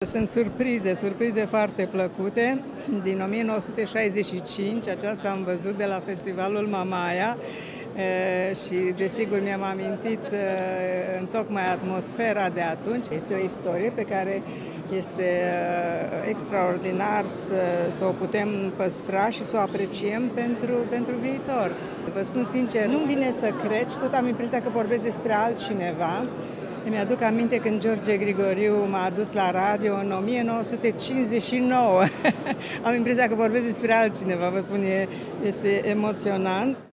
Sunt surprize foarte plăcute. Din 1965, aceasta am văzut de la Festivalul Mamaia și desigur mi-am amintit întocmai atmosfera de atunci. Este o istorie pe care este extraordinar să o putem păstra și să o apreciem pentru viitor. Vă spun sincer, nu-mi vine să cred și tot am impresia că vorbesc despre altcineva. Îmi aduc aminte când George Grigoriu m-a adus la radio în 1959. Am impresia că vorbesc despre altcineva, vă spun, este emoționant.